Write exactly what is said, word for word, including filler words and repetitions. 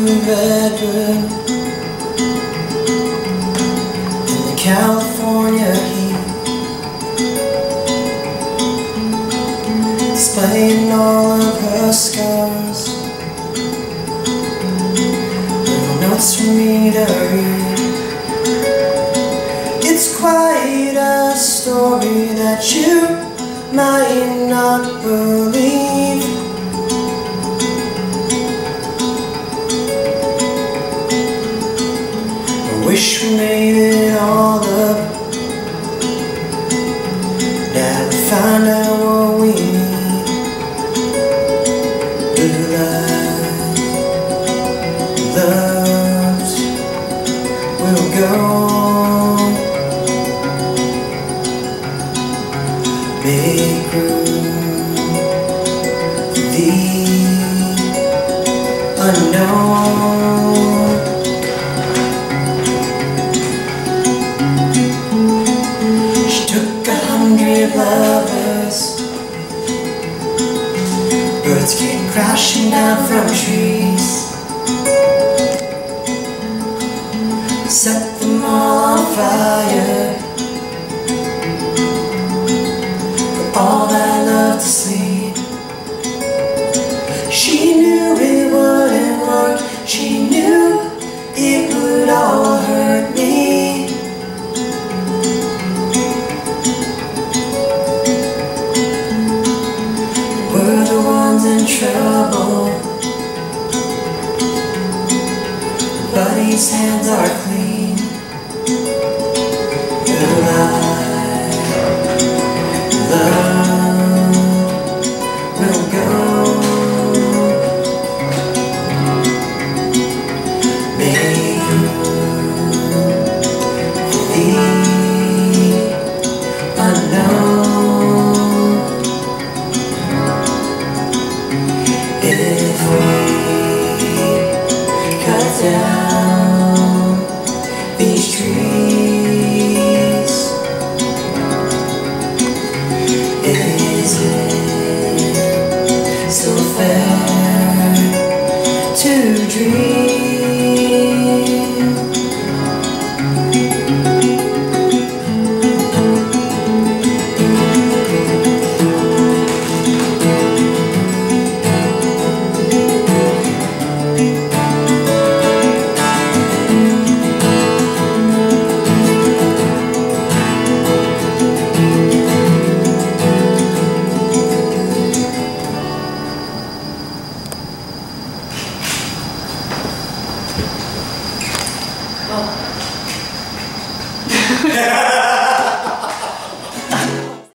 blue bedroom in the California heat, displaying all of her scars, little notes for me to read. It's quite a story that you might not believe. I wish we made it all up, that we find out what we need. Blue light, loves will go. Make room for the unknown. She took a hundred lovers, birds came crashing down from trees, set them all on fire. All that love to sleep. She knew it wouldn't work. She knew it would all hurt me. We're the ones in trouble. Buddy's hands are clean. The light, love will go. Make room for the unknown. If we cut down these trees, is it so fair to dream? Oh.